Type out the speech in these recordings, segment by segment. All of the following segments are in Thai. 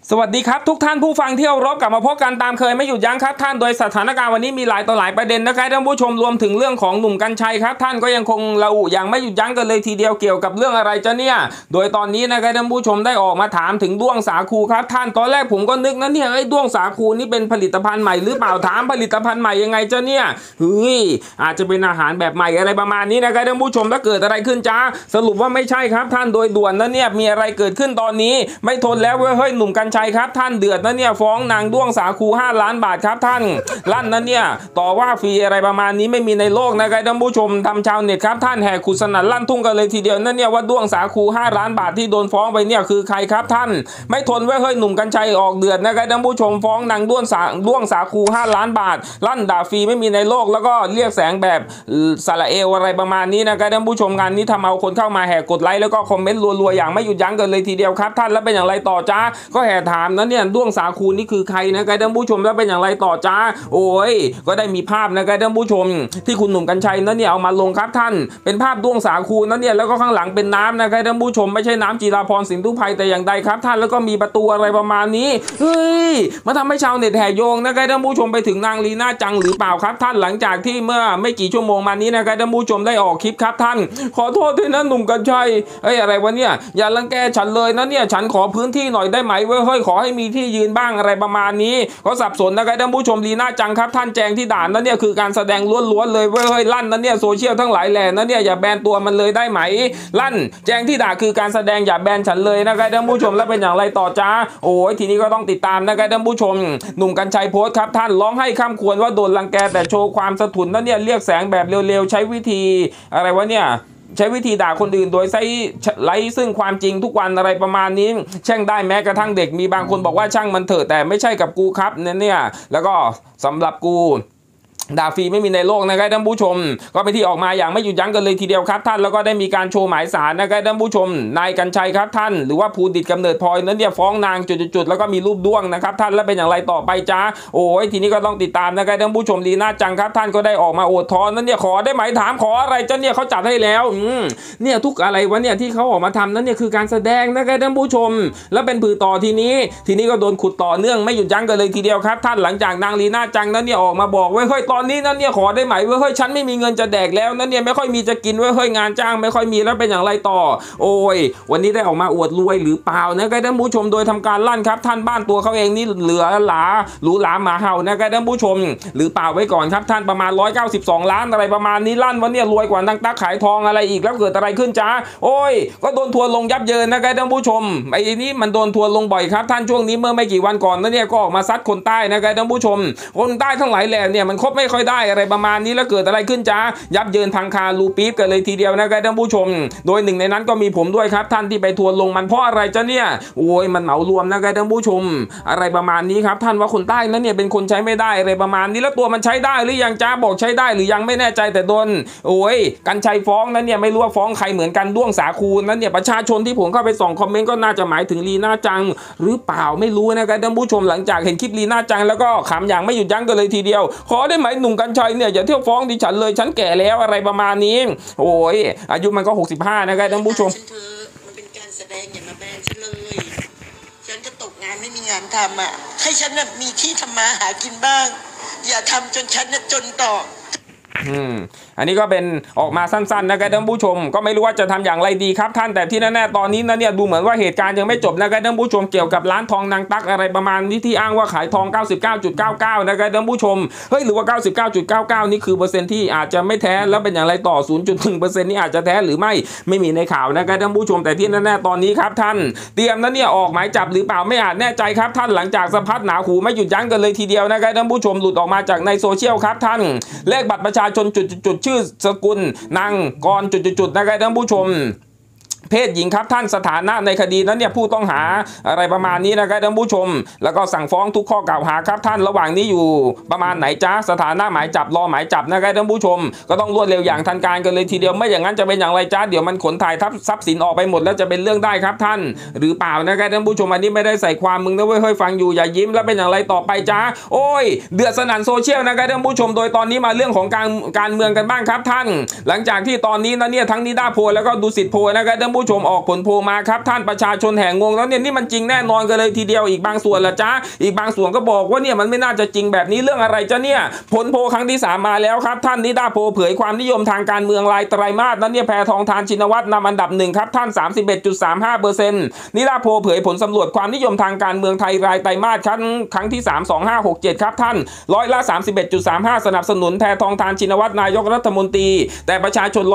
สวัสดีครับทุกท่านผู้ฟังที่เคารพกลับมาพบกันตามเคยไม่หยุดยั้งครับท่านโดยสถานการณ์วันนี้มีหลายต่อหลายประเด็นนะครับท่านผู้ชมรวมถึงเรื่องของหนุ่มกรรชัยครับท่านก็ยังคงระอุอย่างไม่หยุดยั้งกันเลยทีเดียวเกี่ยวกับเรื่องอะไรจะเนี่ยโดยตอนนี้นะครับท่านผู้ชมได้ออกมาถามถึงด้วงสาคูครับท่านตอนแรกผมก็นึกนะเนี่ยไอ้ด้วงสาคูนี่เป็นผลิตภัณฑ์ใหม่หรือเปล่าถามผลิตภัณฑ์ใหม่ยังไงจะเนี่ยเฮ้ยอาจจะเป็นอาหารแบบใหม่อะไรประมาณนี้นะครับท่านผู้ชมถ้าเกิดอะไรขึ้นจ้าสรุปว่าไม่ใช่ครับท่านโดยด่วนนะเนี่ยมีอะไรเกิดขึ้นตอนนี้ไม่ทนแล้วเฮ้ยหนุ่มกรรชัยครับท่านเดือดนะเนี่ยฟ้องนางด้วงสาคู5 ล้านบาทครับท่านลั่นนั้นเนี่ยต่อว่าฟรีอะไรประมาณนี้ไม่มีในโลกนะครับท่านผู้ชมทำชาวเน็ตครับท่านแห่ขุดสนั่นลั่นทุ่งกันเลยทีเดียวนั่นเนี่ยว่าด้วงสาคู5 ล้านบาทที่โดนฟ้องไปเนี่ยคือใครครับท่านไม่ทนเฮ้ยหนุ่มกรรชัยออกเดือดนะครับท่านผู้ชมฟ้องนางด้วงสาคู5 ล้านบาทลั่นด่าฟรีไม่มีในโลกแล้วก็เรียกแสงแบบสระเอวอะไรประมาณนี้นะครับท่านผู้ชมงานนี้ทำเอาคนเข้ามาแห่กดไลค์แล้วก็คอมเมนต์รัวๆอย่างไม่หยุดยั้งกันเลยทีเดียวครับท่านแล้วเป็นอย่างไรต่อจ้าก็แห่ถามนั้นเนี่ยด้วงสาคูนี่คือใครนะครับท่านผู้ชมแล้วเป็นอย่างไรต่อจ้าโอ้ยก็ได้มีภาพนะครับท่านผู้ชมที่คุณหนุ่มกรรชัยนั้นเนี่ยเอามาลงครับท่านเป็นภาพด้วงสาคูนั้นเนี่ยแล้วก็ข้างหลังเป็นน้ำนะครับท่านผู้ชมไม่ใช่น้ำจีราพรสินธุภัยแต่อย่างใดครับท่านแล้วก็มีประตูอะไรประมาณนี้เฮ้ยมาทำให้ชาวเน็ตแห่โยงนะครับท่านผู้ชมไปถึงนางลีน่าจังหรือเปล่าครับท่านหลังจากที่เมื่อไม่กี่ชั่วโมงมานี้นะครับท่านผู้ชมได้ออกคลิปครับท่านขอโทษด้วยนะหนุ่มกรรชัยอะไรวะเนี่ยอย่ารังแกฉันเลยนะเนี่ยฉันขอพื้นที่หน่อยได้ไหมเฮ้ยขอให้มีที่ยืนบ้างอะไรประมาณนี้ก็สับสนนะครับท่านผู้ชมลีน่าจังครับท่านแจงที่ด่านนั้นเนี่ยคือการแสดงล้วนๆเลยเฮ้ยลั่นนั้นเนี่ยโซเชียลทั้งหลายแหล่นั้นเนี่ยอย่าแบนตัวมันเลยได้ไหมลั่นแจงที่ด่าคือการแสดงอย่าแบนฉันเลยนะครับท่านผู้ชมแล้วเป็นอย่างไรต่อจ้าโอ้ยทีนี้ก็ต้องติดตามนะครับท่านผู้ชมหนุ่มกรรชัยโพสต์ครับท่านร้องให้ข้ามควรว่าโดนรังแกแต่โชว์ความสะทุนนั้นเนี่ยเรียกแสงแบบเร็วๆใช้วิธีอะไรวะเนี่ยใช้วิธีด่าคนอื่นโดยใช้ไร้ซึ่งความจริงทุกวันอะไรประมาณนี้แช่งได้แม้กระทั่งเด็กมีบางคนบอกว่าช่างมันเถอะแต่ไม่ใช่กับกูครับเนี่ยแล้วก็สำหรับกูด่าฟรีไม่มีในโลกนะครับท่านผู้ชมก็เป็นที่ออกมาอย่างไม่หยุดยั้งกันเลยทีเดียวครับท่านแล้วก็ได้มีการโชว์หมายสารนะครับท่านผู้ชมนายกรรชัยครับท่านหรือว่าภูดิตกำเนิดพลอยนั้นเนี่ยฟ้องนางจุดๆแล้วก็มีรูปด้วงนะครับท่านแล้วเป็นอย่างไรต่อไปจ้าโอ้ยทีนี้ก็ต้องติดตามนะครับท่านผู้ชมลีน่าจังครับท่านก็ได้ออกมาโอดทอนนั้นเนี่ยขอได้ไหมถามขออะไรจ้าเนี่ยเขาจัดให้แล้วเนี่ยทุกอะไรวะเนี่ยที่เขาออกมาทำนั้นเนี่ยคือการแสดงนะครับท่านผู้ชมแล้วเป็นผือต่อทีนี้ก็โดนขุดต่อเนื่องไม่หยุดยั้งกันเลยทีเดียวครับท่านหลังจากนางลีน่าจังนั้นเนี่ยออกมาบอกไว้เฮ้ยตอนนี้นั้นเนี่ยขอได้ไหมเฮ้ยฉันไม่มีเงินจะแดกแล้วนั่นเนี่ยไม่ค่อยมีจะกินเฮ้ยงานจ้างไม่ค่อยมีแล้วเป็นอย่างไรต่อโอ้ยวันนี้ได้ออกมาอวดรวยหรือเปล่านะครับท่านผู้ชมโดยทำการลั่นครับท่านบ้านตัวเขาเองนี่เหลือหรูหราหมาเห่านะครับท่านผู้ชมหรือเปล่าไว้ก่อนครับท่านประมาณ192 ล้านอะไรประมาณนี้ลั่นวันนี้รวยกว่านางตั๊กขายทองอะไรอีกแล้วเกิดอะไรขึ้นจ้าโอ้ยก็โดนทัวร์ลงยับเยินนะครับท่านผู้ชมไอ้นี่มันโดนทัวร์ลงบ่อยครับท่านช่วงนี้เมื่อไม่กี่วันก่อนนั่นเนี่ยก็ออกมาซัดคนใต้นะครับท่านผู้ชมคนใต้ทั้งหลายแหล่เนี่ยมันคบไม่ค่อยได้อะไรประมาณนี้แล้วเกิดอะไรขึ้นจ้ายับเยินพังคารูปี๊บกันเลยทีเดียวนะครับท่านผู้ชมโดยหนึ่งในนั้นก็มีผมด้วยครับท่านที่ไปทัวร์ลงมันเพราะอะไรจ้าเนี่ยโอ้ยมันเหมารวมนะครับท่านผู้ชมอะไรประมาณนี้ครับท่านว่าคนใต้นั้นเนี่ยเป็นคนใช้ไม่ได้อะไรประมาณนี้แล้วตัวมันใช้ได้หรือยังจ้าบอกใช้ได้หรือยังไม่แน่ใจแต่โดนโอ้ยกรรชัยฟ้องนั้นเนี่ยไม่รู้ว่าฟ้องใครเหมือนกันด้วงสาคูนั้นเนี่ยประชาชนที่ผมเข้าไปส่องคอมเมนต์ก็น่าจะหมายถึงลีน่าจังหรือเปล่าไม่รู้นะครับท่านผู้ชมหลังจากเห็นคลิปลีน่าจังแล้วก็ขำอย่างไม่หยุดยั้งกันเลยทีเดียวขอได้ไหมหนุ่มกรรชัยเนี่ยอย่าเที่ยวฟ้องดิฉันเลยฉันแก่แล้วอะไรประมาณนี้โอ้ยอายุมันก็65นะครับท่านผู้ชมมันเป็นการแสดงอย่ามาแบนฉันเลยฉันจะตกงานไม่มีงานทำอ่ะให้ฉันน่ะมีที่ทำมาหากินบ้างอย่าทำจนฉันน่ะจนต่ออันนี้ก็เป็นออกมาสั้นๆนะครับท่านผู้ชมก็ไม่รู้ว่าจะทำอย่างไรดีครับท่านแต่ที่แน่ๆตอนนี้นะเนี่ยดูเหมือนว่าเหตุการณ์ยังไม่จบนะครับท่านผู้ชมเกี่ยวกับร้านทองนางตั๊กอะไรประมาณนี้ที่อ้างว่าขายทอง 99.99 นะครับท่านผู้ชมเฮ้ยหรือว่า 99.99 นี่คือเปอร์เซ็นต์ที่อาจจะไม่แท้แล้วเป็นอย่างไรต่อ 0.1% นี่อาจจะแท้หรือไม่มีในข่าวนะครับท่านผู้ชมแต่ที่แน่ๆตอนนี้ครับท่านเตรียมนะเนี่ยออกหมายจับหรือเปล่าไม่อาจแน่ใจครับท่านหลังจากสะพัดหนาหูไม่หยุดยั้งกันเลยทีเดียวนะครับท่านผู้ชมหลุดออกมาจากในโซเชียลครับท่านเลขบัตรประชาชนจุดชื่อสกุลนางกรจุดนะครับท่านผู้ชมเพศหญิงครับท่านสถานะในคดีนั้นเนี่ยผู้ต้องหาอะไรประมาณนี้นะครับท่านผู้ชมแล้วก็สั่งฟ้องทุกข้อกล่าวหาครับท่านระหว่างนี้อยู่ประมาณไหนจ้าสถานะหมายจับรอหมายจับนะครับท่านผู้ชมก็ต้องรวดเร็วอย่างทันการกันเลยทีเดียวไม่อย่างนั้นจะเป็นอย่างไรจ้าเดี๋ยวมันขนถ่ายทรัพย์สินออกไปหมดแล้วจะเป็นเรื่องได้ครับท่านหรือเปล่านะครับท่านผู้ชมอันนี้ไม่ได้ใส่ความมึงนะเว้ยเฮ้ยฟังอยู่อย่ายิ้มแล้วเป็นอย่างไรต่อไปจ้าโอ้ยเดือดสนั่นโซเชียลนะครับท่านผู้ชมโดยตอนนี้มาเรื่องของการเมืองกันบ้างครับท่านหลังจากที่ตอนนี้นะเนี่ยทั้งนิดาโพแล้วก็ดุสิตโพนะครับท่านผู้ชมออกผลโพลมาครับท่านประชาชนแห่งงแล้วเนี่ยนี่มันจริงแน่นอนกันเลยทีเดียวอีกบางส่วนละจ้าอีกบางส่วนก็บอกว่าเนี่ยมันไม่น่าจะจริงแบบนี้เรื่องอะไรจ้ะเนี่ยผลโพลครั้งที่3มาแล้วครับท่านนิดาโพเผยความนิยมทางการเมืองรายไตรมาสนั้นเนี่ยแพทองธารชินวัตรนำอันดับ1ครับท่าน 31.35% นิดาโพเผยผลสำรวจความนิยมทางการเมืองไทยรายไตรมาสครั้งที่3 2567ครับท่าน31.35%สนับสนุนแพทองธารชินวัตรนายกรัฐมนตรีแต่ประชาชน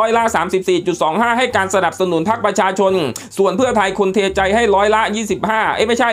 34.25%ให้การสนับสนุนพรรคประชาชนส่วนเพื่อไทยคนเทใจให้25%ไม่ใช่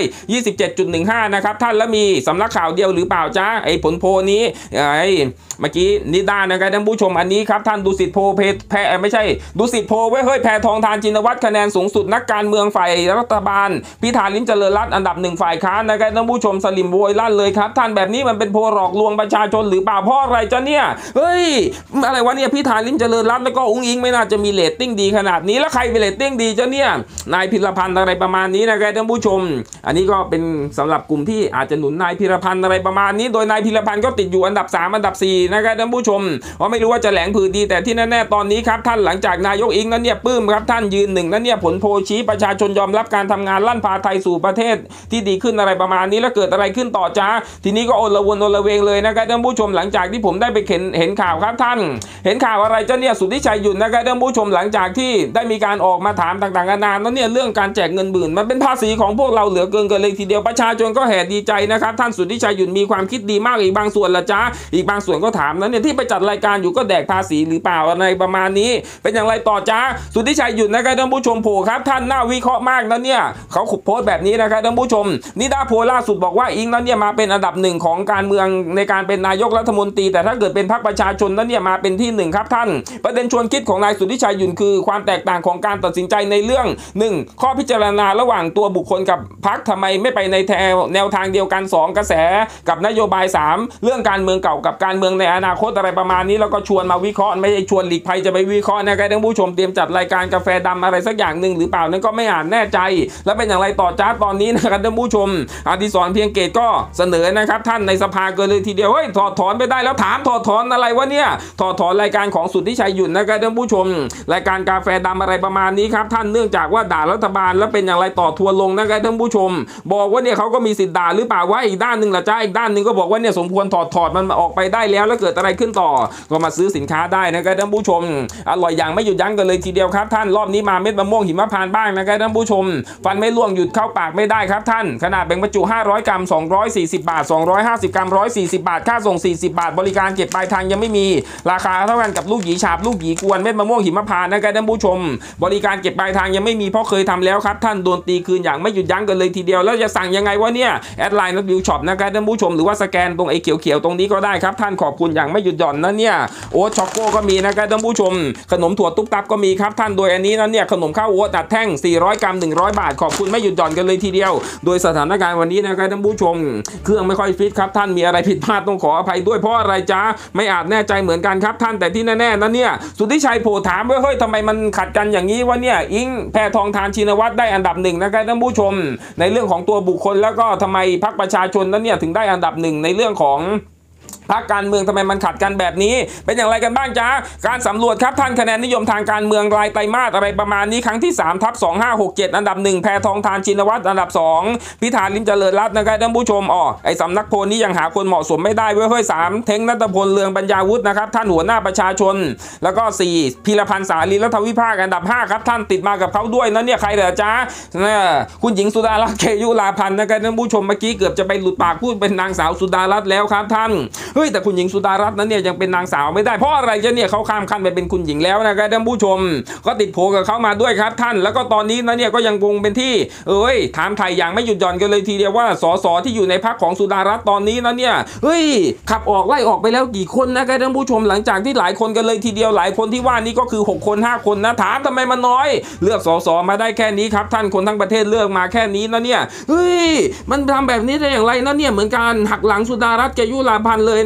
27.15% นะครับท่านแล้วมีสำนักข่าวเดียวหรือเปล่าจ้าไอ้ผลโพนี้เมื่อกี้นิด้านะครับท่านผู้ชมอันนี้ครับท่านดูสิทธิ์โพไม่ใช่ดูสิทธิ์โพไว้เฮ้ยแพทองธารชินวัตรคะแนนสูงสุดนักการเมืองฝ่ายรัฐบาลพิธาลิ้มเจริญรัตน์อันดับ1ฝ่ายค้านนะครับท่านผู้ชมสลิมโวยลั่นเลยครับท่านแบบนี้มันเป็นโพหลอกลวงประชาชนหรือเปล่าเพราะอะไรจ้ะเนี่ยเฮ้ยอะไรวะเนี่ยพิธาลิ้มเจริญรัตน์แล้วก็อุ้งอิงไม่น่าจะมีเรตติ้งดีขนาดนี้แล้วใครเป็นเรตติ้งดีจ้ะเนี่ยนายพิรพันธ์อะไรประมาณนี้นะครับท่านผู้ชมอันนี้ก็เป็นสำหรับกลุ่มที่อาจจะหนุนนายพิรพันธ์อะไรประมาณนี้โดยนายพิรพันธ์ก็ติดอยู่อันดับ3อันดับ4นะครับท่านผู้ชมว่าไม่รู้ว่าจะแหลงผืนดีแต่ที่แน่ๆตอนนี้ครับท่านหลังจากนายกอิงนั้นเนี่ยปื้มครับท่านยืน1นั้นเนี่ยผลโพชี้ประชาชนยอมรับการทำงานลั่นพาไทยสู่ประเทศที่ดีขึ้นอะไรประมาณนี้แล้วเกิดอะไรขึ้นต่อจ้าทีนี้ก็โอละวนโอละเวงเลยนะครับท่านผู้ชมหลังจากที่ผมได้ไปเห็นข่าวครับท่านเห็นข่าวอะไรจ้าเนี่ยสุทธิชัยหยุ่นนะครับท่านผู้ชมหลังจากที่ได้มีการออกมาถามต่างๆนานาแล้วเนี่ยเรื่องการแจกเงินหมื่นมันเป็นภาษีของพวกเราเหลือเกินเลยทีเดียวประชาชนก็แห่ดีใจนะครับท่านสุทธิชัยหยุ่นมีความคิดดีมากอีกบางส่วนละจ้าอีกบางส่วนก็ถามนั้นเนี่ยที่ไปจัดรายการอยู่ก็แดกภาษีหรือเปล่าอะไรประมาณนี้เป็นอย่างไรต่อจ้าสุทธิชัยหยุ่นนะครับท่านผู้ชมโผครับท่านน่าวิเคราะห์มากนะเนี่ยเขาขุดโพสต์แบบนี้นะครับท่านผู้ชมนิดาโพล่าสุดบอกว่าอิงนั้นเนี่ยมาเป็นอันดับ1ของการเมืองในการเป็นนายกรัฐมนตรีแต่ถ้าเกิดเป็นพรรคประชาชนนั้นเนี่ยมาเป็นที่1ครับท่านประเด็นชวนคิดของนายสุทธิชัยหยุ่นคือความแตกต่างของการตัดสินใจในเรื่อง1ข้อพิจารณาระหว่างตัวบุคคลกับพรรคทำไมไม่ไปในแนวทางเดียวกัน2กระแสกับนโยบาย3เรื่องการเมืองเก่ากับการเมืองในอนาคตอะไรประมาณนี้แล้วก็ชวนมาวิเคราะห์ไม่ใช่ชวนหลีกภัยจะไปวิเคราะห์นะครับท่านผู้ชมเตรียมจัดรายการกาแฟดำอะไรสักอย่างหนึ่งหรือเปล่านั้นก็ไม่อาจแน่ใจแล้วเป็นอย่างไรต่อจ้าตอนนี้นะครับท่านผู้ชมอดิศรเพียงเกตก็เสนอนะครับท่านในสภาเกินเลยทีเดียวเฮ้ยถอดถอนไปได้แล้วถามถอดถอนอะไรวะเนี่ยถอดถอนรายการของสุทธิชัยหยุ่นนะครับท่านผู้ชมรายการกาแฟดำอะไรประมาณนี้ครับท่านเนื่องจากว่าด่ารัฐบาลแล้วเป็นอย่างไรต่อทัวลงนะครับท่านผู้ชมบอกว่าเนี่ยเขาก็มีสิทธิ์ด่าหรือเปล่าว่าอีกด้านหนึ่งล่ะจ้าอีกด้านหนึ่งก็บอกว่าเนี่ยสมควรถอดมันออกไปได้แล้วเกิดอะไรขึ้นต่อก็มาซื้อสินค้าได้นะครับท่านผู้ชมอร่อยอย่างไม่หยุดยั้งกันเลยทีเดียวครับท่านรอบนี้มาเม็ดมะม่วงหิมพานต์บ้างนะครับท่านผู้ชมฟันไม่ล่วงหยุดเข้าปากไม่ได้ครับท่านขนาดแบ่งบรรจุ500กรัม240บาท250กรัม140บาทค่าส่ง40บาทบริการเก็บปลายทางยังไม่มีราคาเท่ากันกับลูกหยีฉาบลูกหยีกวนเม็ดมะม่วงหิมพานต์นะครับท่านผู้ชมบริการเก็บปลายทางยังไม่มีเพราะเคยทำแล้วครับท่านโดนตีคืนอย่างไม่หยุดยั้งกันเลยทีเดียวแล้วจะสั่งยังไงวะเนี่ยแอดไลน์นัดวิวช็อปนะครับท่านผู้ชมหรือว่าสแกนตรงไอ้เขียวๆตรงนี้ก็ได้ครับท่านขอบคุณอย่างไม่หยุดหย่อนนะเนี่ยโอ๊ตช็อกโก้ก็มีนะครับท่านผู้ชมขนมถั่วตุ๊บตับก็มีครับท่านโดยอันนี้นั้นเนี่ยขนมข้าวโอ๊ตตัดแท่ง400กรัม100บาทขอบคุณไม่หยุดหย่อนกันเลยทีเดียวโดยสถานการณ์วันนี้นะครับท่านผู้ชมเครื่องไม่ค่อยฟิตครับท่านมีอะไรผิดพลาดต้องขออภัยด้วยเพราะอะไรจ้าไม่อาจแน่ใจเหมือนกันครับท่านแต่ที่แน่ๆนั้นเนี่ยสุทธิชัยโผถามว่าเฮ้ยทำไมมันขัดกันอย่างนี้วะเนี่ยอิงแพทองธารชินวัตรได้อันดับ1นะครับท่านผู้ชมในเรื่องของตัวบุคคลแล้วก็ทำไมพรรคประชาชนนั้นเนี่ยถึงได้อันดับ1ในเรื่องของพรรคการเมืองทำไมมันขัดกันแบบนี้เป็นอย่างไรกันบ้างจ้าการสำรวจครับท่านคะแนนนิยมทางการเมืองรายไตรมาสอะไรประมาณนี้ครั้งที่3/2567อันดับ1แพทองธารชินวัตรอันดับ2พิธาลิ้มเจริญรัตน์นะครับท่านผู้ชมไอ้สำนักโพลนี้ยังหาคนเหมาะสมไม่ได้เว้ย3เท้งณัฐพลเลืองปัญญาวุฒินะครับท่านหัวหน้าประชาชนแล้วก็4พีรพันธ์สาลีรัฐวิภาคอันดับ5ครับท่านติดมากับเขาด้วยนะเนี่ยใครเหรอจ้าคุณหญิงสุดารัตน์เกยุราพันธ์นะครับท่านผู้ชมเมื่อกี้เกือบจะไปหลุดปากพูดเป็นนางสาวสุดารัตน์แล้วครับท่านแต่คุณหญิงสุดารัตน์นั้นเนี่ยยังเป็นนางสาวไม่ได้เพราะอะไรจะเนี่ยเขาข้ามขั้นไปเป็นคุณหญิงแล้วนะครับท่านผู้ชมก็ติดโผกับเขามาด้วยครับท่านแล้วก็ตอนนี้นะเนี่ยก็ยังคงเป็นที่ถามไทยอย่างไม่หยุดหย่อนกันเลยทีเดียวว่าสสที่อยู่ในพรรคของสุดารัตน์ตอนนี้นะเนี่ยขับออกไล่ออกไปแล้วกี่คนนะครับท่านผู้ชมหลังจากที่หลายคนกันเลยทีเดียวหลายคนที่ว่านี้ก็คือ6คน5คนนะถามทำไมมันน้อยเลือกสสมาได้แค่นี้ครับท่านคนทั้งประเทศเลือกมาแค่นี้นะเนี่ยมันทำแบบนี้ได้อย่างไรนะเนี่ยเหมือนการหักหลังสุดารัตน์เกยุราพันธ์เลย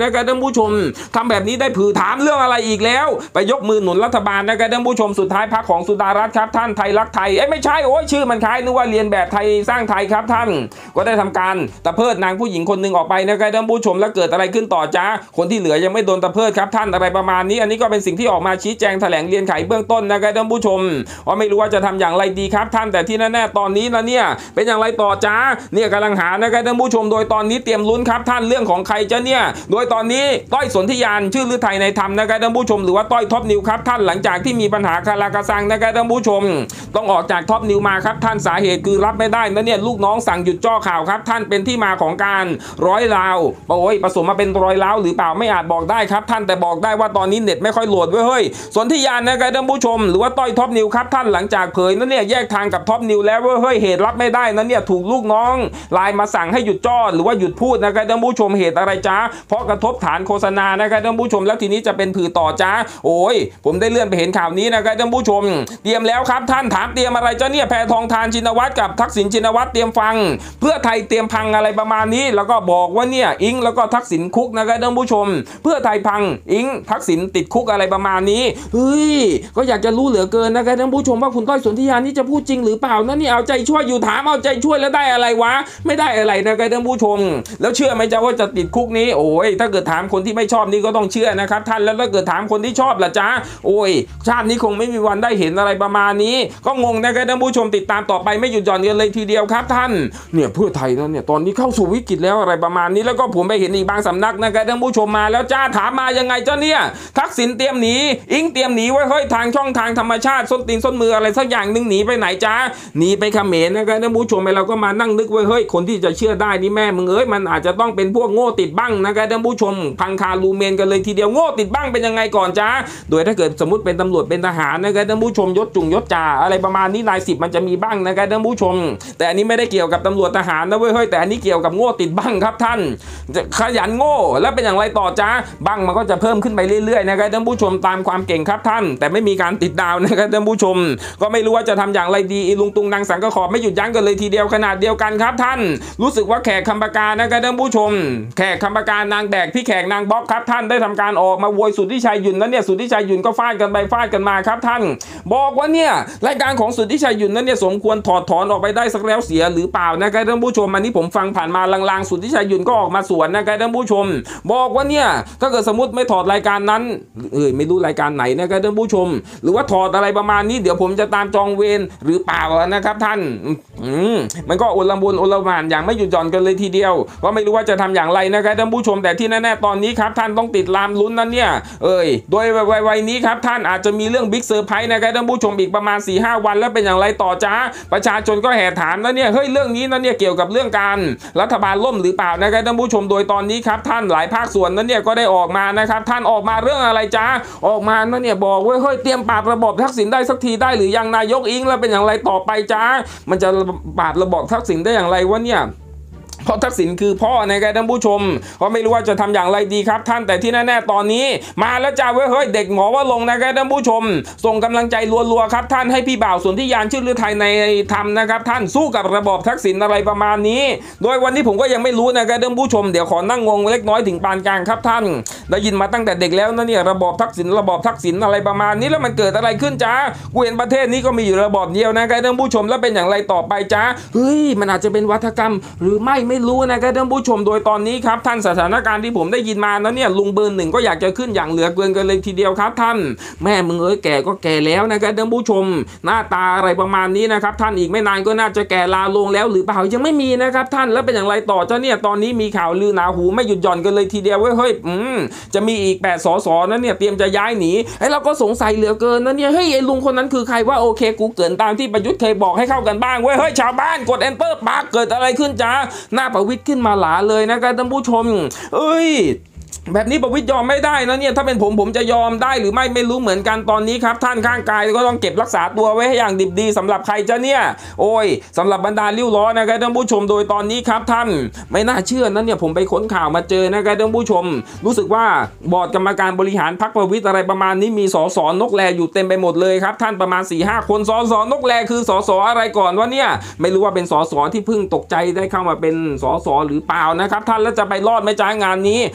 นะครับท่านผู้ชมทำแบบนี้ได้ผือถามเรื่องอะไรอีกแล้วไปยกมือหนุนรัฐบาลนะครับท่านผู้ชมสุดท้ายพรรคของสุดารัตน์ครับท่านไทยรักไทยไม่ใช่โอ้ยชื่อมันคล้ายนึกว่าเรียนแบบไทยสร้างไทยครับท่านก็ได้ทำการตะเพิดนางผู้หญิงคนหนึ่งออกไปนะครับท่านผู้ชมแล้วเกิดอะไรขึ้นต่อจ้าคนที่เหลือยังไม่โดนตะเพิดครับท่านอะไรประมาณนี้อันนี้ก็เป็นสิ่งที่ออกมาชี้แจงแถลงเรียนไขเบื้องต้นนะครับท่านผู้ชมว่าไม่รู้ว่าจะทำอย่างไรดีครับท่านแต่ที่แน่ๆตอนนี้นะเนี่ยเป็นอย่างไรต่อจ้าเนี่ยกำลังหานะครับท่านผู้ชมโดยตอนนี้เตรียมลุ้นครับท่านเรื่องของใครจะเนี่ยโดยตอนนี้ต้อยสนธิยานชื่อฤทัยในธรรมนะครับท่านผู้ชมหรือว่าต้อยท็อปนิวครับท่านหลังจากที่มีปัญหาคาราคาซังนะครับท่านผู้ชมต้องออกจากท็อปนิวมาครับท่านสาเหตุคือรับไม่ได้นะเนี่ยลูกน้องสั่งหยุดจ้อข่าวครับท่านเป็นที่มาของการร้อยราวโอ้ยผสมมาเป็นร้อยล้าวหรือเปล่าไม่อาจบอกได้ครับท่านแต่บอกได้ว่าตอนนี้เน็ตไม่ค่อยโหลดเว้ยเฮ้ยสนธิยานนะครับท่านผู้ชมหรือว่าต้อยท็อปนิวครับท่านหลังจากเผยนั่นเนี่ยแยกทางกับท็อปนิวแล้วเว้ยเฮ้ยเหตุรับไม่ได้นั่นเนี่ยถูกลูกน้องไลน์มาสั่งให้หยุดจ้อหรือว่าหยุดพูดนะครับท่านผู้ชมเหตุอะไรจ้าเพราะกระทบฐานโฆษณานะครับท่านผู้ชมแล้วทีนี้จะเป็นผือต่อจ้าโอ้ยผมได้เลื่อนไปเห็นข่าวนี้นะครับท่านผู้ชมเตรียมแล้วครับท่านถามเตรียมอะไรจ้าเนี่ยแพทองธารชินวัตรกับทักษิณชินวัตรเตรียมฟังเพื่อไทยเตรียมพังอะไรประมาณนี้แล้วก็บอกว่าเนี่ยอิงแล้วก็ทักษิณคุกนะครับท่านผู้ชมเพื่อไทยพังอิงทักษิณติดคุกอะไรประมาณนี้เฮ้ยก็อยากจะรู้เหลือเกินนะครับท่านผู้ชมว่าคุณต้อยสนธิยานี่จะพูดจริงหรือเปล่านั่นนี่เอาใจช่วยอยู่ถามเอาใจช่วยแล้วได้อะไรวะไม่ได้อะไรนะครับท่านผู้ชมแล้วเชื่อไหมจ๊ะว่าจะติดคุกนี้โอ้ยถ้าเกิดถามคนที่ไม่ชอบนี่ก็ต้องเชื่อนะครับท่านแล้วถ้าเกิดถามคนที่ชอบล่ะจ๊ะโอ้ยชาตินี้คงไม่มีวันได้เห็นอะไรประมาณนี้ก็งงนะครับท่านผู้ชมติดตามต่อไปไม่หยุดหย่อนกันเลยทีเดียวครับท่านเนี่ยเพื่อไทยแล้วเนี่ยตอนนี้เข้าสู่วิกฤตแล้วอะไรประมาณนี้แล้วก็ผมไปเห็นอีกบางสำนักนะครับท่านผู้ชมมาแล้วจ้าถามมายังไงจ้าเนี่ยทักษิณเตรียมหนีอิงเตรียมหนีไว้เฮ้ยทางช่องทางธรรมชาติส้นตีนส้นมืออะไรสักอย่างนึงหนีไปไหนจ้าหนีไปเขมรนะครับท่านผู้ชมไปเราก็มานั่งนึกไว้เฮ้ยคนที่จะเชื่อได้นี่แม่มึงมันอาจจะต้องเป็นพวกโง่ติดบั้งนะครับท่านผู้ชมพังคาลูเมนกันเลยทีเดียวโง่ติดบั้งเป็นยังไงก่อนจ้าโดยถ้าเกิดสมมติเป็นตำรวจเป็นทหารนะครับท่านผู้ชมยศจุงยศจ่าอะไรประมาณนี้นายสิบมันจะมีบ้างนะครับท่านผู้ชมแต่อันนี้ไม่ได้เกี่ยวกับตำรวจทหารนะเว้ยเฮ้ยแต่อันนี้เกี่ยวกับโง่ติดบั้งครับท่านขยันโง่แล้วเป็นอย่างไรต่อจ้าบั้งมันก็จะเพิ่มขึ้นไปเรื่อยๆนะครับท่านผู้ชมตามความเก่งครับท่านแต่ไม่มีการติดดาวนะครับท่านผู้ชมก็ไม่รู้ว่าจะทำอย่างไรดีอีลุงตุงนางสังกะขอบไม่หยุดยั้งกันเลยทีเดียวขนาดเดียวกันครับท่านรู้สึกว่าแขกคำปากานะครับท่านผู้ชมแขกคำปากานางแดกพี่แขกนางบ๊อกครับท่านได้ทำการออกมาโวยสุทธิชัยหยุ่นนั้นเนี่ยสุทธิชัยหยุ่นก็ฟาดกันไปฟาดกันมาครับท่านบอกว่าเนี่ยรายการของสุทธิชัยหยุ่นนั้นเนี่ยสมควรถอดถอนออกไปได้สักแล้วเสียหรือเปล่านะครับท่านผู้ชมอันนี้ผมฟังผ่านมาลางๆสุทธิชัยหยุ่นก็ออกมาสวนนะครับท่านผู้ชมบอกว่าเนี่ยถ้าเกิดสมมติไม่ถอดรายการนั้นไม่รู้รายการไหนนะครับท่านผู้ชมหรือว่าถอดอะไรประมาณนี้เดี๋ยวผมจะตามจองเวรหรือเปล่านะครับท่านมันก็โอลบุญโอลหม่านอย่างไม่หยุดหย่อนกันเลยทีเดียวก็ไม่รู้ว่าจะทำอย่างไรนะครับท่านผู้ชมแต่ที่แน่ๆตอนนี้ครับท่านต้องติดตามลุ้นนั้นเนี่ยโดยวัยนี้ครับท่านอาจจะมีเรื่องบิ๊กเซอร์ไพรส์นะครับท่านผู้ชมอีกประมาณ 4-5 วันแล้วเป็นอย่างไรต่อจ้าประชาชนก็แห่ถามแล้วเนี่ยเฮ้ยเรื่องนี้นั้นเนี่ยเกี่ยวกับเรื่องการรัฐบาลล่มหรือเปล่านะครับท่านผู้ชมโดยตอนนี้ครับท่านหลายภาคส่วนนั้นเนี่ยก็ได้ออกมานะครับท่านออกมาเรื่องอะไรจ้าออกมานั้นเนี่ยบอกว่าเฮ้ยเตรียมปราบระบบทักษิณได้สักทีได้หรือยังนายกอิงแล้วเป็นอย่างไรต่อไปจ้ามันจะปราบระบบทักษิณได้อย่างไรวะเนี่ยเพราะทักษิณคือพ่อนะครับท่านผู้ชมก็ไม่รู้ว่าจะทำอย่างไรดีครับท่านแต่ที่แน่ๆตอนนี้มาแล้วจ้าเว้ยเฮ้ยเด็กหมอว่าลงนะครับท่านผู้ชมส่งกำลังใจรัวๆครับท่านให้พี่บ่าวสนธิยานชื่อฤทัยในธรรมนะครับท่านสู้กับระบอบทักษิณอะไรประมาณนี้โดยวันนี้ผมก็ยังไม่รู้นะครับท่านผู้ชมเดี๋ยวขอนั่งงงเล็กน้อยถึงปานกลางครับท่านได้ยินมาตั้งแต่เด็กแล้วนะเนี่ยระบอบทักษิณอะไรประมาณนี้แล้วมันเกิดอะไรขึ้นจ้ากูเห็นประเทศนี้ก็มีอยู่ระบอบเดียวนะครับท่านผู้ชมแล้วเป็นอย่างไรต่อไปจ้าเฮ้ยมันอาจจะเป็นวัฒกรรมหรือไม่รู้นะครับท่านผู้ชมโดยตอนนี้ครับท่านสถานการณ์ที่ผมได้ยินมาแล้วเนี่ยลุงเบอร์หนึ่งก็อยากจะขึ้นอย่างเหลือเกินกันเลยทีเดียวครับท่านแม่มึงแก่ก็แก่แล้วนะครับท่านผู้ชมหน้าตาอะไรประมาณนี้นะครับท่านอีกไม่นานก็น่าจะแก่ลาลงแล้วหรือเปล่ายังไม่มีนะครับท่านแล้วเป็นอย่างไรต่อจ้าเนี่ยตอนนี้มีข่าวลือหนาหูไม่หยุดหย่อนกันเลยทีเดียวเฮ้ยจะมีอีก8 สสนั้นเนี่ยเตรียมจะย้ายหนีเราก็สงสัยเหลือเกินนะเนี่ยเฮ้ยไอ้ลุงคนนั้นคือใครว่าโอเคกูเกินตามที่ประยุทธ์เคยบอกให้เข้ากันบ้างเฮ้ยชาวบ้านกด enter ปากเกิดอะไรขึ้นจ้าหน้าประวิตรขึ้นมาหลาเลยนะครับท่านผู้ชมแบบนี้ประวิตรยอมไม่ได้นะเนี่ยถ้าเป็นผมจะยอมได้หรือไม่รู้เหมือนกันตอนนี้ครับท่านข้างกายก็ต้องเก็บรักษาตัวไว้ให้อย่างดิบดีสำหรับใครจะเนี่ยสำหรับบรรดาลิ้วล้อนะครับท่านผู้ชมโดยตอนนี้ครับท่านไม่น่าเชื่อนั้นเนี่ยผมไปค้นข่าวมาเจอนะครับท่านผู้ชมรู้สึกว่าบอร์ดกรรมการบริหารพรรคประวิตรอะไรประมาณนี้มีสสนกแลอยู่เต็มไปหมดเลยครับท่านประมาณ 4-5 คนสสนกแลคือสสอะไรก่อนวะเนี่ยไม่รู้ว่าเป็นสสที่เพิ่งตกใจได้เข้ามาเป็นสสหรือเปล่านะครับท่านแล้วจะไปรอดไหมจ้างานนี้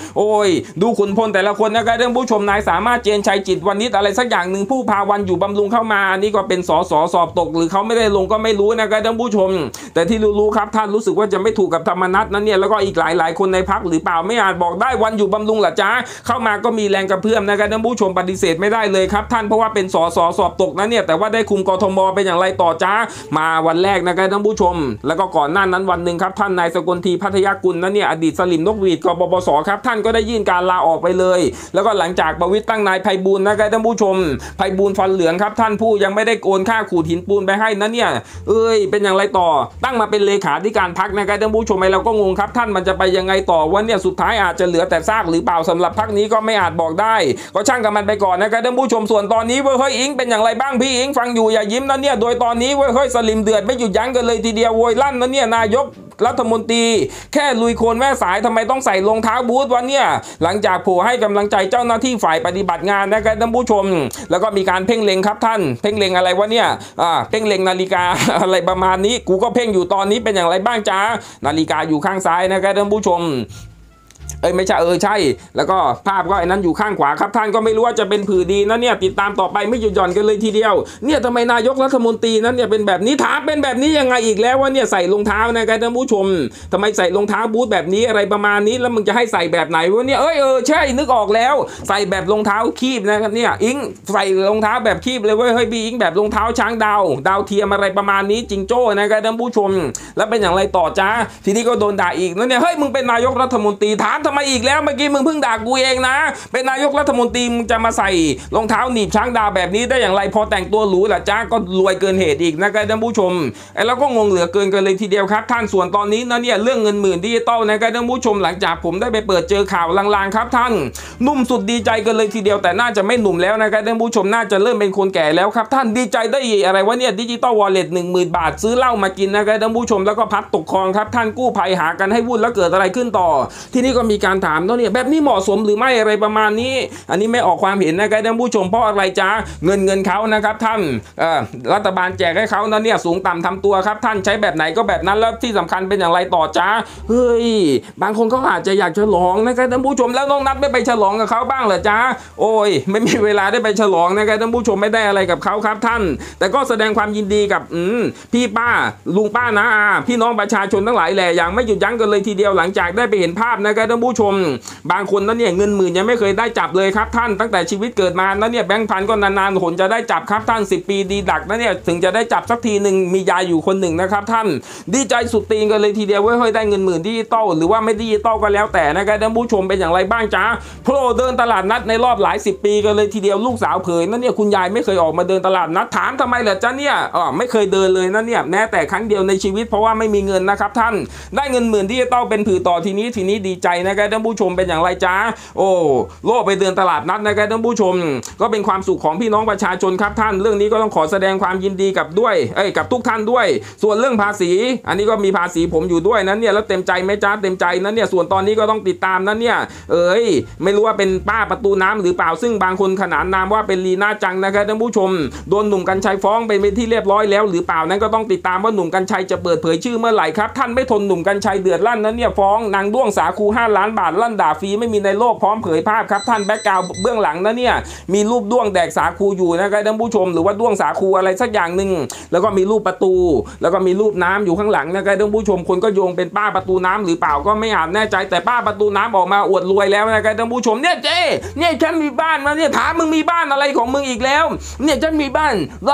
ยดูขุนพลแต่ละคนนะครับท่านผู้ชมนายสามารถเจนชัยจิตวณิชอะไรสักอย่างหนึ่งผู้พาวันอยู่บำรุงเข้ามานี่ก็เป็นสสสอบตกหรือเขาไม่ได้ลงก็ไม่รู้นะครับท่านผู้ชมแต่ที่รู้ครับท่านรู้สึกว่าจะไม่ถูกกับธรรมนัสนั้นเนี่ยแล้วก็อีกหลายคนในพรรคหรือเปล่าไม่อาจบอกได้วันอยู่บำรุงหรอจ๊ะเข้ามาก็มีแรงกระเพื่อมนะครับท่านผู้ชมปฏิเสธไม่ได้เลยครับท่านเพราะว่าเป็นสสสอบตกนั้นเนี่ยแต่ว่าได้คุมกทมเป็นอย่างไรต่อจ๊ะมาวันแรกนะครับท่านผู้ชมแล้วก็ก่อนหน้านั้นวันหนึ่งครับท่านนายสกลทีพัทยากุลนั้นเนี่ยอดีตสลิมนกหวีดกบปสครับท่านก็ได้ยื่นการลาออกไปเลยแล้วก็หลังจากประวิตรตั้งนายไพบูลย์นะครับท่านผู้ชมไพบูลย์ฟันเหลืองครับท่านผู้ยังไม่ได้โอนค่าขูดหินปูนไปให้นั้นเนี่ยเป็นอย่างไรต่อตั้งมาเป็นเลขาธิการพรรคนะครับท่านผู้ชมเราก็งงครับท่านมันจะไปยังไงต่อวันเนี่ยสุดท้ายอาจจะเหลือแต่ซากหรือเปล่าสำหรับพรรคนี้ก็ไม่อาจบอกได้ก็ช่างกับมันไปก่อนนะครับท่านผู้ชมส่วนตอนนี้เฮ้ยอิงเป็นอย่างไรบ้างพี่อิงฟังอยู่อย่ายิ้มนะเนี่ยโดยตอนนี้เฮ้ยสลิมเดือดไม่หยุดยั้งกันเลยทีเดียวโวยลั่นนะเนี่ยนายกรัฐมนตรีแค่ลุยโคลนแม่สายทำไมต้องใส่รองเท้าบูทวันเนี่ยหลังจากโผล่ให้กำลังใจเจ้าหน้าที่ฝ่ายปฏิบัติงานนะครับท่านผู้ชมแล้วก็มีการเพ่งเล็งครับท่านเพ่งเล็งอะไรวะเนี่ยเพ่งเล็งนาฬิกา อะไรประมาณนี้กูก็เพ่งอยู่ตอนนี้เป็นอย่างไรบ้างจ้านาฬิกาอยู่ข้างซ้ายนะครับท่านผู้ชมไม่ใช่ใช่แล้วก็ภาพก็ไอ้นั้นอยู่ข้างขวาครับท่านก็ไม่รู้ว่าจะเป็นผือดีนะเนี่ยติดตามต่อไปไม่หยุดหย่อนกันเลยทีเดียวเนี่ยทำไมนายกรัฐมนตรีนั้นเนี่ยเป็นแบบนี้ถามเป็นแบบนี้ยังไงอีกแล้วว่าเนี่ยใส่รองเท้านะครับท่านผู้ชมทำไมใส่รองเท้าบูทแบบนี้อะไรประมาณนี้แล้วมึงจะให้ใส่แบบไหนวะเนี่ยใช่นึกออกแล้วใส่แบบรองเท้าคีบนะครับเนี่ยอิงใส่รองเท้าแบบคีบเลยเว้ยบีอิงแบบรองเท้าช้างดาวเทียมอะไรประมาณนี้จิงโจ้นะครับท่านผู้ชมแล้วเป็นอย่างไรต่อจ้าทีนี้ก็โดนด่าอีกนั่นเนี่ยมึงเป็นนายกรัฐมนตรีถามทำไมอีกแล้วเมื่อกี้มึงเพิ่งด่ากูเองนะเป็นนายกรัฐมนตรีมึงจะมาใส่รองเท้าหนีบช้างดาวแบบนี้ได้อย่างไรพอแต่งตัวหรูล่ะจ้าก็รวยเกินเหตุอีกนะครับท่านผู้ชมแล้วก็งงเหลือเกินกันเลยทีเดียวครับท่านส่วนตอนนี้นะเนี่ยเรื่องเงินหมื่นดิจิตอลนะครับท่านผู้ชมหลังจากผมได้ไปเปิดเจอข่าวลางๆครับท่านหนุ่มสุดดีใจกันเลยทีเดียวแต่น่าจะไม่หนุ่มแล้วนะครับท่านผู้ชมน่าจะเริ่มเป็นคนแก่แล้วครับท่านดีใจได้อะไรวะเนี่ยดิจิตอลวอลเล็ต 10,000 บาทซื้อเหล้ามากินนะครับท่านผู้ชมแล้วก็พัดตกคลองครับท่านกู้ภัยหากันให้วุ่นแล้วเกิดอะไรขึ้นต่อที่นี่ก็มีการถามเนาะเนี่ยแบบนี้เหมาะสมหรือไม่อะไรประมาณนี้อันนี้ไม่ออกความเห็นนะครับท่านผู้ชมเพราะอะไรจ้าเงินเขานะครับท่านรัฐบาลแจกให้เขานั้นเนี่ยสูงต่ำทำตัวครับท่านใช้แบบไหนก็แบบนั้นแล้วที่สำคัญเป็นอย่างไรต่อจ้าบางคนเขาอาจจะอยากฉลองนะครับท่านผู้ชมแล้วน้องนัดไม่ไปฉลองกับเขาบ้างเหรอจ้าไม่มีเวลาได้ไปฉลองนะครับท่านผู้ชมไม่ได้อะไรกับเขาครับท่านแต่ก็แสดงความยินดีกับพี่ป้าลุงป้านะพี่น้องประชาชนทั้งหลายแหละอย่างไม่หยุดยั้งกันเลยทีเดียวหลังจากได้ไปเห็นภาพนะครับท่านผู้ชมบางคนนั้นเนี่ยเงินหมื่นยังไม่เคยได้จับเลยครับท่านตั้งแต่ชีวิตเกิดมานั้นเนี่ยแบงค์พันก็นานๆหนจะได้จับครับท่าน10 ปีดีดักนะเนี่ยถึงจะได้จับสักทีหนึ่งมียายอยู่คนหนึ่งนะครับท่านดีใจสุดตีนกันเลยทีเดียวได้เงินหมื่นดิจิตอลหรือว่าไม่ดิจิตอลก็แล้วแต่นะครับท่านผู้ชมเป็นอย่างไรบ้างจ้าโผล่เดินตลาดนัดในรอบหลาย10 ปีกันเลยทีเดียวลูกสาวเผยนั่นเนี่ยคุณยายไม่เคยออกมาเดินตลาดนัดถามทำไมเหรอจ้าเนี่ยไม่เคยเดินเลยนั่นเนี่ยแม้แต่ครั้งเดียวในชีวิตเพราะว่าไม่มีเงินนะครับท่านได้เงินหมื่นดิจิตอลเป็นผือต่อทีนี้ดีใจนะครับท่านผู้ชมเป็นอย่างไรจ้าโลกไปเดินตลาดนัดนะครับท่านผู้ชมก็เป็นความสุขของพี่น้องประชาชนครับท่านเรื่องนี้ก็ต้องขอแสดงความยินดีกับทุกท่านด้วยส่วนเรื่องภาษีอันนี้ก็มีภาษีผมอยู่ด้วยนั้นเนี่ยแล้วเต็มใจไหมจ้าเต็มใจนั้นเนี่ยส่วนตอนนี้ก็ต้องติดตามนั้นเนี่ยไม่รู้ว่าเป็นป้าประตูน้ำหรือเปล่าซึ่งบางคนขนานนามว่าเป็นลีน่าจังนะครับท่านผู้ชมโดนหนุ่มกรรชัยฟ้องเป็นที่เรียบร้อยแล้วหรือเปล่านั้นก็ต้องติดตามว่าหนุ่มกรรชัยจะเปิดเผยชื่อเมื่อไหร่ครับท่านไม่ทนหนุ่มกรรชัยเดือดลั่นนั้นเนี่ยฟ้องนางด้วงสาคู5 ล้านบาทลั่นด่าฟรีไม่มีในโลกพร้อมเผยภาพครับท่านแบ็คกราวด์เบื้องหลังนั้นเนี่ยมีรูปด้วงแดกสาคูอยู่นะครับท่านผู้ชมหรือว่าด้วงสาคูอะไรสักอย่างหนึ่งแล้วก็มีรูปประตูแล้วก็มีรูปน้ำอยู่ข้างหลังนะครับท่านผู้ชมคนก็โยงเป็นป้าประตูน้ำหรือเปล่าก็ไม่อาจแน่ใจแต่ป้าประตูน้ำออกมาอวดรวยแล้วนะครับท่านผู้ชมเนี่ยเนี่ยฉันมีบ้านมาเนี่ยถามมึงมีบ้านอะไรของมึงอีกแล้วเนี่ยฉันมีบ้าน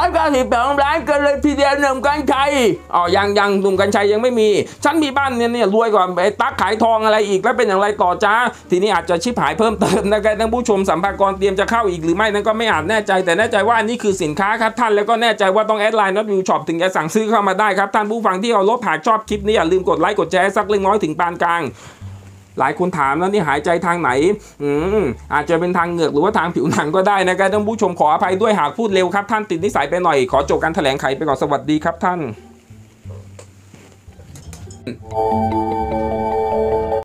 192 ล้านกันเลยทีเดียวหนุ่มกรรชัยยังหนุ่มกรรชัยยังไม่มีฉันมีบ้านเนี่ยรวยกว่าไอ้ตั๊กขายทองอะไรอีกแล้วเป็นอย่างไรต่อจ้าทีนี้อาจจะชิบหายเพิ่มเติมนะครับท่านผู้ชมสัมภาระเตรียมจะเข้าอีกหรือไม่นั้นก็ไม่อาจแน่ใจแต่แน่ใจว่านี่คือสินค้าครับท่านแล้วก็แน่ใจว่าต้องแอดไลน์น็อตวิวช็อปถึงจะสั่งซื้อเข้ามาได้ครับท่านผู้ฟังที่เอาลบหากชอบคลิปนี้อย่าลืมกดไลค์กดแชร์สักเล็กน้อยถึงปานกลางหลายคนถามแล้วนี่หายใจทางไหนอาจจะเป็นทางเหงือกหรือว่าทางผิวหนังก็ได้นะครับท่านผู้ชมขออภัยด้วยหากพูดเร็วครับท่านติดนิสัยไปหน่อยขอจบการแถลงไขไปก่อนสวัสดีครับท่าน